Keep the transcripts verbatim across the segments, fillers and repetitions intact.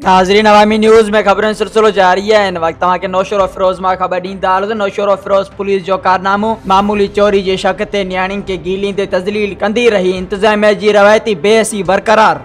नाज़रीन अवामी न्यूज़ में खबरें सिलसिलो जारी है। इन वक्त तव्हांखे नौशर फिरोज़ मां ख़बर ॾींदा त नौशर फिरोज़ पुलिस जो कारनामो मामूली चोरी जे शक ते न्याणियुनि खे गीलींदे तज़लील कंदी रही। इंतज़ामिया जी रवायती बेहसी बरक़रार।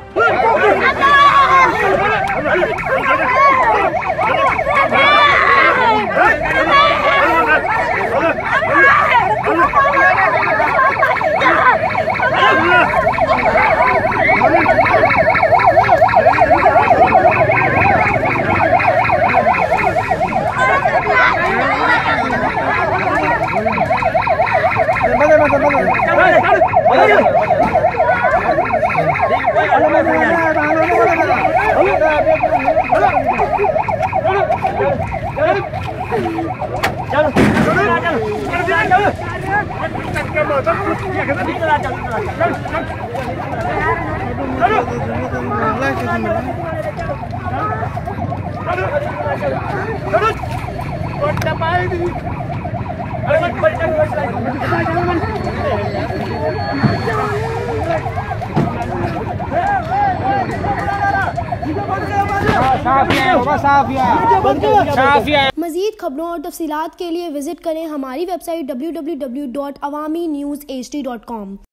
मज़ीद खबरों और तफसीलात के लिए विजिट करें हमारी website W W W dot Awami news H D dot com.